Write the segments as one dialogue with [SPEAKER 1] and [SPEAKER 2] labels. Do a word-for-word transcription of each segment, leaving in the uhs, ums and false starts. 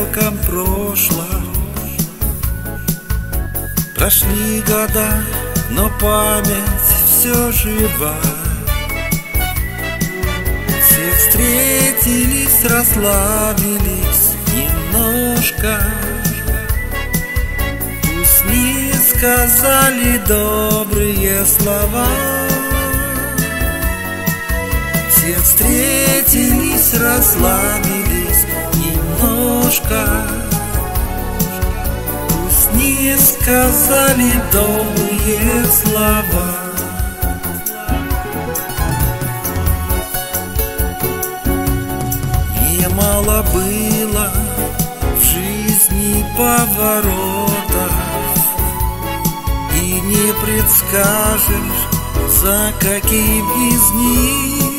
[SPEAKER 1] далеком прошлом. Прошли года, но память все жива. Все встретились, расслабились немножко. Пусть не сказали добрые слова. Все встретились, расслабились немножко. Пусть не сказали добрые слова. Немало было в жизни поворотов, и не предскажешь, за каким из них.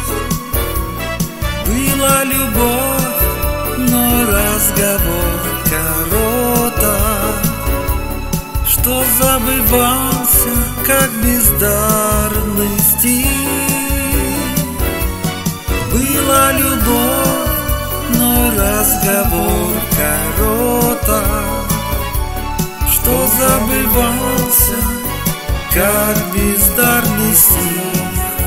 [SPEAKER 1] Была любовь, но разговор короток, что забывался, как бездарный стих. Была любовь, но разговор короток, что забывался, как бездарный стих.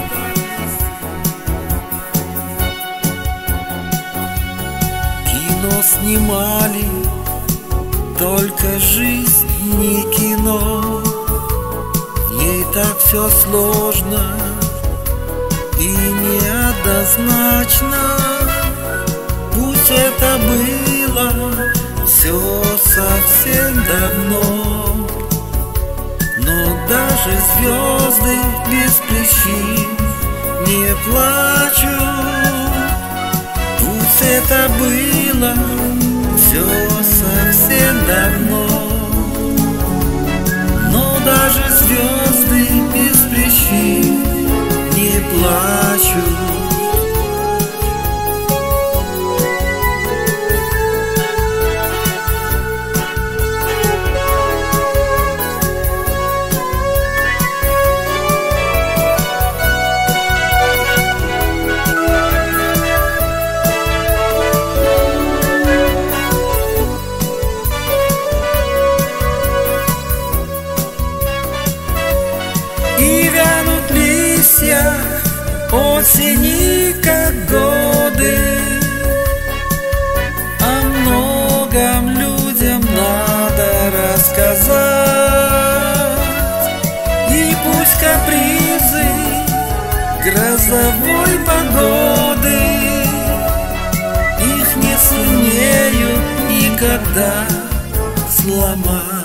[SPEAKER 1] Кино снимали, только жизнь не кино. В ней так все сложно и неоднозначно. Пусть это было все совсем давно, но даже звезды без причин не плачут. Пусть это было все совсем давно, но даже звезды без причин не плачут. И вянут листья осени, как годы. О многом людям надо рассказать. И пусть капризы грозовой погоды их не сумеют никогда сломать.